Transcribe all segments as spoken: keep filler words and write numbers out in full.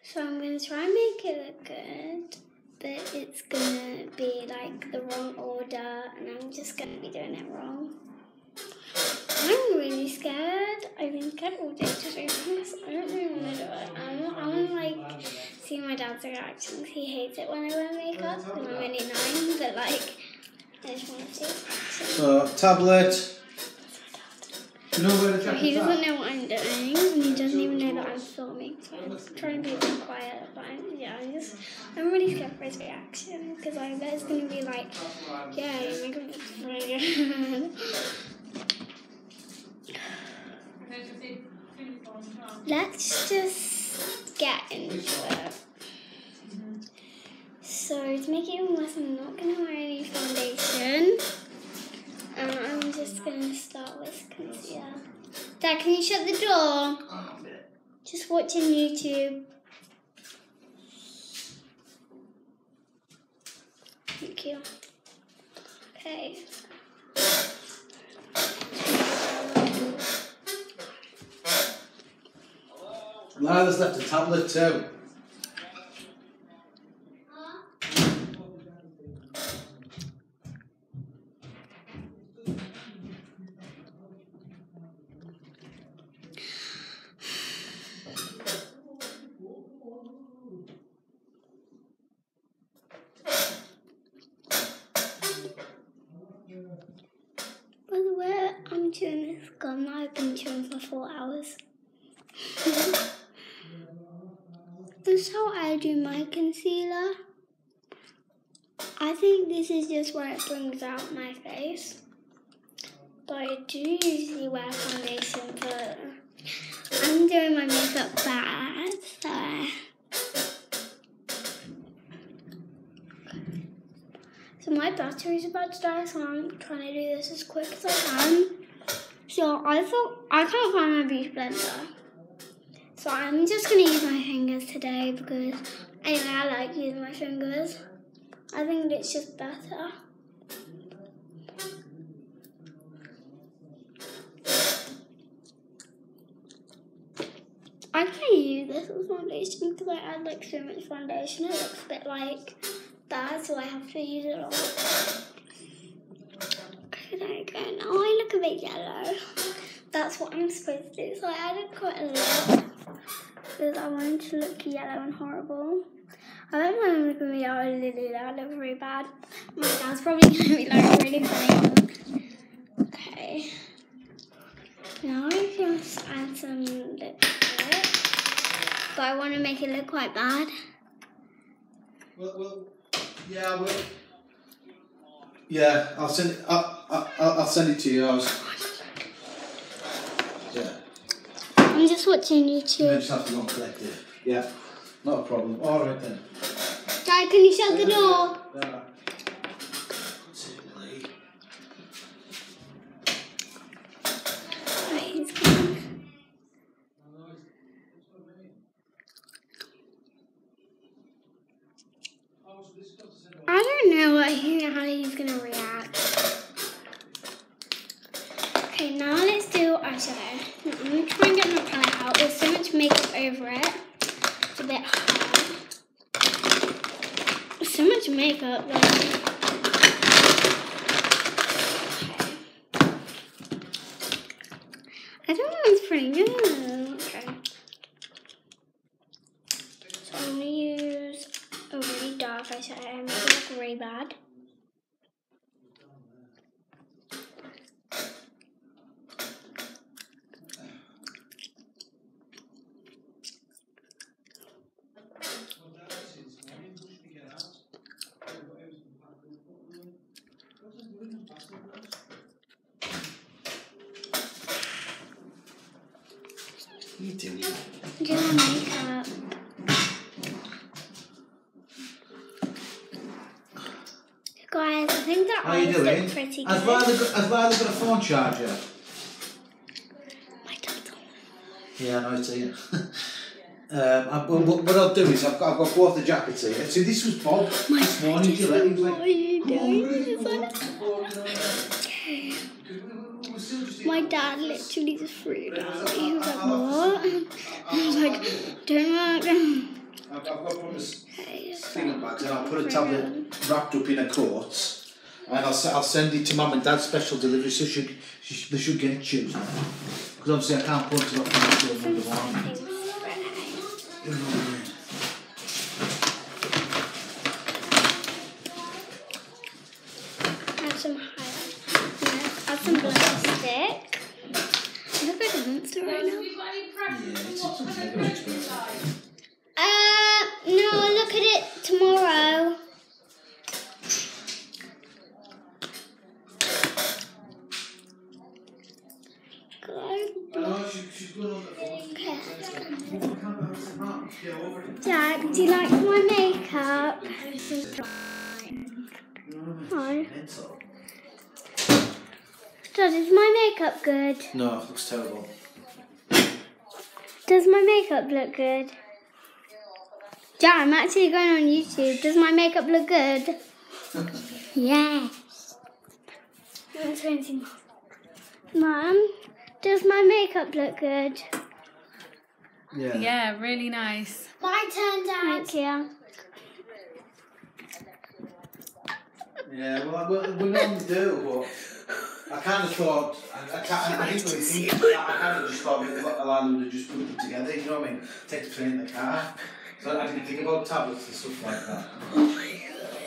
So I'm going to try and make it look good, but it's going to be like the wrong order, and I'm just going to be doing it wrong. I'm really scared. I've been scared all day to do this. I don't really want to do it. I'm, I want to like see my dad's reactions. He hates it when I wear makeup, and I'm only nine, but like, I just want to see his reactions. So, tablet. You know where the So he doesn't know what I'm doing, and he doesn't even know that I'm filming. So I'm trying to be really quiet, but I'm, yeah, I'm just, I'm really scared for his reaction, because I bet it's going to be like, yeah, your makeup looks really good. Let's just get into it. So to make it even worse, I'm not going to wear any foundation. Um, I'm just going to start with concealer. Dad, can you shut the door? Just watching YouTube. Thank you. Okay. Lila's left a tablet too. By the way, I'm chewing this gum. I've been chewing for four hours. This is how I do my concealer. I think this is just where it brings out my face. But I do usually wear foundation, but I'm doing my makeup bad, so... So my battery's about to die, so I'm trying to do this as quick as I can. So I thought I can't find my beauty blender. So I'm just going to use my fingers today because, anyway, I like using my fingers. I think it's just better. I can use this as foundation because I add like so much foundation. It looks a bit like that, so I have to use it all. Okay, there you go. Now I look a bit yellow. That's what I'm supposed to do. So I added quite a lot because I wanted to look yellow and horrible. I don't know if I'm looking yellow lily. That looks really bad. My dad's probably going to be like really funny. Okay. Now I just add some lipstick. But I want to make it look quite bad. Well, well, yeah, well, yeah. I'll send it. I'll, I'll, I'll send it to you. I was, yeah. I'm just watching You YouTube. just have to go and collect it. Yeah, not a problem. All right then. Dad, can you shut the door? Yeah. Right, he's gone. I don't know what he, how he's gonna react. Okay, now let's do eyeshadow. I'm gonna try and get my palette out. There's so much makeup over it. It's a bit hard. There's so much makeup. Like. Okay. I don't know. It's pretty good. Okay. So I'm gonna use a really dark eyeshadow and make it look really bad. What are you doing? Doing my makeup. Guys, I think that How are you eyes doing? look pretty Has good. Lila got, has Lila got a phone charger? My dad's on. Yeah, I know it's here. um, I, what, what I'll do is I've got, I've got both the jackets here. See, this was Bob My this morning. just, He was what like, are you "Come on, doing? really, It's come on, like- come on, Okay. we're still just My dad literally just freaked out. He was like, what? I was like, don't look. I've, I've got to put this Okay. thing bags and I'll put a tablet wrapped up in a coat and I'll, s- I'll send it to Mum and Dad's special delivery so should, she, they should get it Tuesday. Because obviously I can't put it up until Monday morning. Add some highlight. Add some plastic. I look like a monster right now. Yeah, it's, it's mega expensive. Uh, no, I'll look at it tomorrow. I know she, she's going on the phone. Okay. Dad, do you like my makeup? Hi. Dad, is my makeup good? No, it looks terrible. Does my makeup look good? Dad, I'm actually going on YouTube. Does my makeup look good? Yes. Let's go and see Mum. Mum, does my makeup look good? Yeah. Yeah, really nice. My turn, Dad. Thank you. Yeah, well, we, we normally do, but I kind of thought, I, I, can't, I didn't really think, I kind of just thought Alana would have just put them together, you know what I mean? Take the train in the car. So I didn't think about tablets and stuff like that. Oh my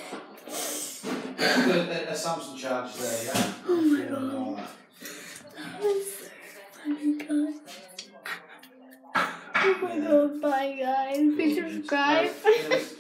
god. A, a Samsung charger there, yeah? Oh my and god. all that. That was so funny, guys. Oh my god, bye guys. Please subscribe. Right,